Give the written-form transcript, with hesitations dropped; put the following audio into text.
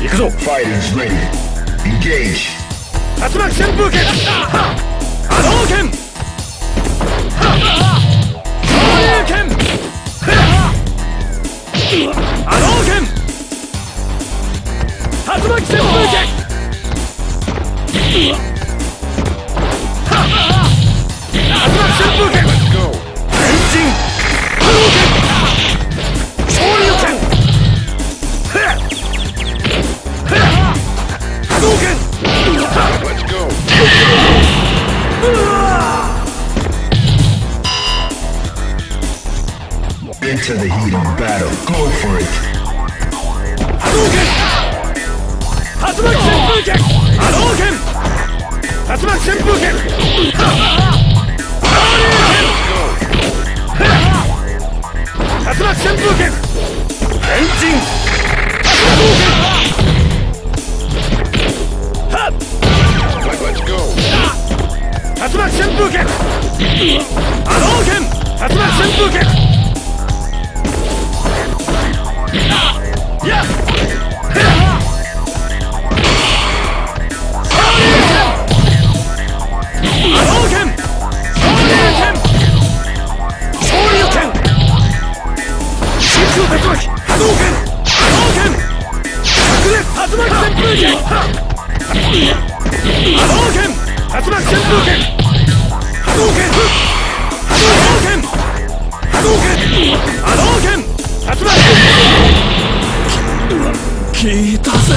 行くぞ。 Fighters ready. Engage. 竜巻旋風剣、波動拳、昇竜拳、波動拳、竜巻旋風剣、竜巻旋風剣、変身、波動拳、昇竜拳、波動拳。 Let's go. Into the heat of battle. Go for it. 波動拳、竜巻旋風剣、波動拳、竜巻旋風剣、昇竜拳、竜巻旋風剣、変身、波動拳、 Let's go. 竜巻旋風剣、波動拳、竜巻旋風剣、やっ、昇竜拳、波動拳、昇竜拳、昇竜拳、真空竜巻、波動拳、波動拳、白熱竜巻旋風剣、波動拳、竜巻旋風剣、波動拳、波動拳、波動拳、波動拳、竜巻、聞いたぞ。